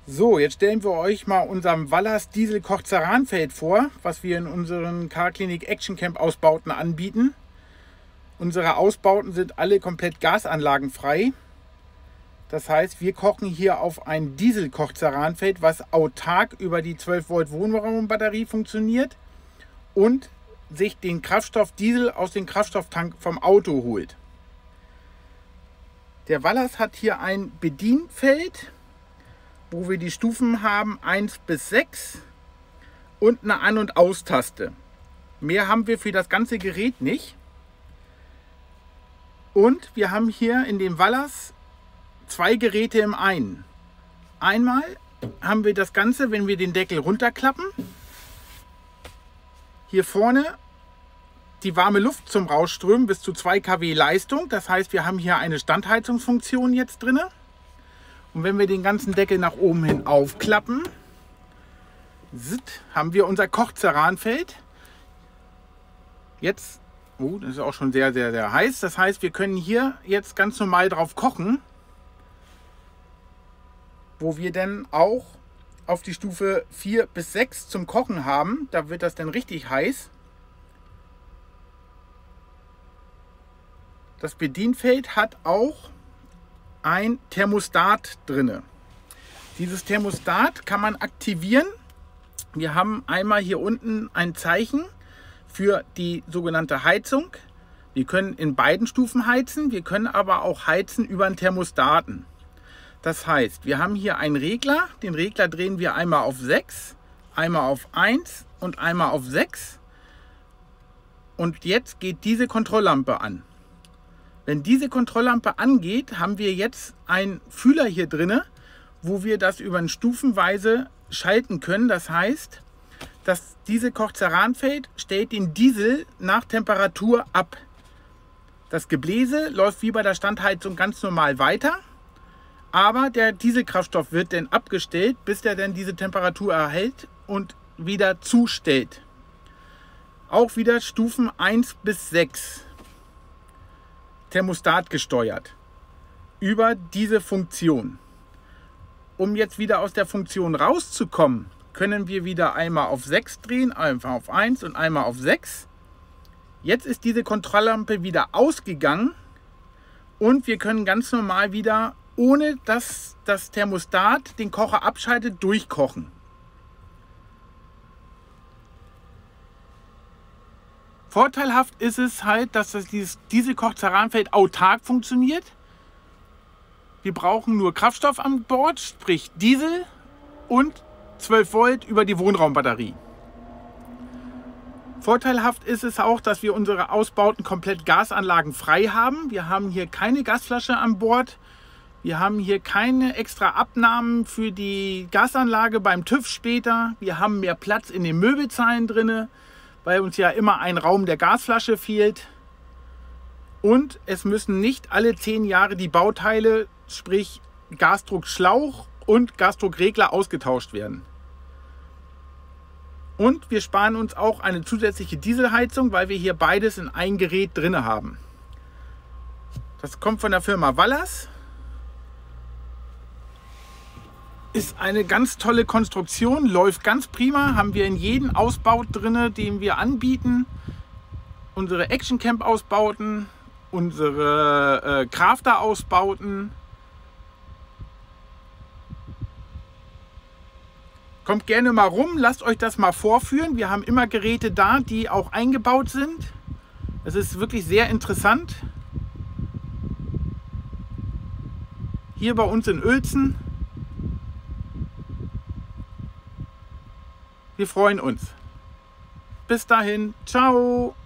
So, jetzt stellen wir euch mal unserem Wallers Diesel Koch-Ceranfeld vor, was wir in unseren Car-Klinik Action Camp Ausbauten anbieten. Unsere Ausbauten sind alle komplett gasanlagenfrei. Das heißt, wir kochen hier auf ein Diesel Koch-Ceranfeld, was autark über die 12 Volt Wohnraumbatterie funktioniert und sich den Kraftstoff Diesel aus dem Kraftstofftank vom Auto holt. Der Wallers hat hier ein Bedienfeld, wo wir die Stufen haben 1 bis 6 und eine An- und Aus-Taste. Mehr haben wir für das ganze Gerät nicht. Und wir haben hier in dem Wallers 2 Geräte im einen. Einmal haben wir das Ganze, wenn wir den Deckel runterklappen. Hier vorne die warme Luft zum Rausströmen bis zu 2 kW Leistung. Das heißt, wir haben hier eine Standheizungsfunktion jetzt drin. Und wenn wir den ganzen Deckel nach oben hin aufklappen, haben wir unser Koch-Ceranfeld. Jetzt, das ist auch schon sehr, sehr, sehr heiß. Das heißt, wir können hier jetzt ganz normal drauf kochen, wo wir dann auch auf die Stufe 4 bis 6 zum Kochen haben. Da wird das dann richtig heiß. Das Bedienfeld hat auch ein Thermostat drinne. Dieses Thermostat kann man aktivieren. Wir haben einmal hier unten ein Zeichen für die sogenannte Heizung. Wir können in beiden Stufen heizen, wir können aber auch heizen über einen Thermostaten. Das heißt, wir haben hier einen Regler. Den Regler drehen wir einmal auf 6, einmal auf 1 und einmal auf 6. Und jetzt geht diese Kontrolllampe an. Wenn diese Kontrolllampe angeht, haben wir jetzt einen Fühler hier drin, wo wir das über stufenweise schalten können. Das heißt, dass diese Koch-Ceranfeld stellt den Diesel nach Temperatur ab. Das Gebläse läuft wie bei der Standheizung ganz normal weiter, aber der Dieselkraftstoff wird dann abgestellt, bis der dann diese Temperatur erhält und wieder zustellt. Auch wieder Stufen 1 bis 6. Thermostat gesteuert über diese Funktion. Um jetzt wieder aus der Funktion rauszukommen, können wir wieder einmal auf 6 drehen, einmal auf 1 und einmal auf 6. Jetzt ist diese Kontrolllampe wieder ausgegangen und wir können ganz normal wieder, ohne dass das Thermostat den Kocher abschaltet, durchkochen. Vorteilhaft ist es halt, dass dieses Diesel-Koch-Ceranfeld autark funktioniert. Wir brauchen nur Kraftstoff an Bord, sprich Diesel und 12 Volt über die Wohnraumbatterie. Vorteilhaft ist es auch, dass wir unsere Ausbauten komplett gasanlagenfrei haben. Wir haben hier keine Gasflasche an Bord. Wir haben hier keine extra Abnahmen für die Gasanlage beim TÜV später. Wir haben mehr Platz in den Möbelzeilen drin, weil uns ja immer ein Raum der Gasflasche fehlt. Und es müssen nicht alle 10 Jahre die Bauteile, sprich Gasdruckschlauch und Gasdruckregler, ausgetauscht werden. Und wir sparen uns auch eine zusätzliche Dieselheizung, weil wir hier beides in ein Gerät drin haben. Das kommt von der Firma Wallers. Ist eine ganz tolle Konstruktion, läuft ganz prima, haben wir in jedem Ausbau drin, den wir anbieten. Unsere Action Camp Ausbauten, unsere Crafter Ausbauten. Kommt gerne mal rum, lasst euch das mal vorführen. Wir haben immer Geräte da, die auch eingebaut sind. Es ist wirklich sehr interessant. Hier bei uns in Uelzen. Wir freuen uns. Bis dahin, ciao!